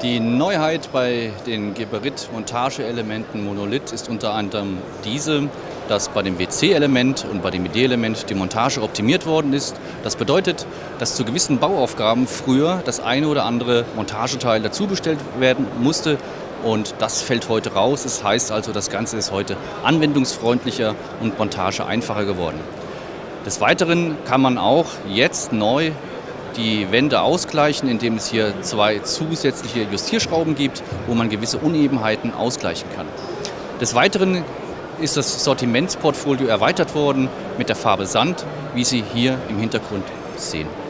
Die Neuheit bei den Geberit-Montageelementen Monolith ist unter anderem diese, dass bei dem WC-Element und bei dem ID-Element die Montage optimiert worden ist. Das bedeutet, dass zu gewissen Bauaufgaben früher das eine oder andere Montageteil dazu bestellt werden musste. Und das fällt heute raus. Das heißt also, das Ganze ist heute anwendungsfreundlicher und Montage einfacher geworden. Des Weiteren kann man auch jetzt neu die Wände ausgleichen, indem es hier 2 zusätzliche Justierschrauben gibt, wo man gewisse Unebenheiten ausgleichen kann. Des Weiteren ist das Sortimentsportfolio erweitert worden mit der Farbe Sand, wie Sie hier im Hintergrund sehen.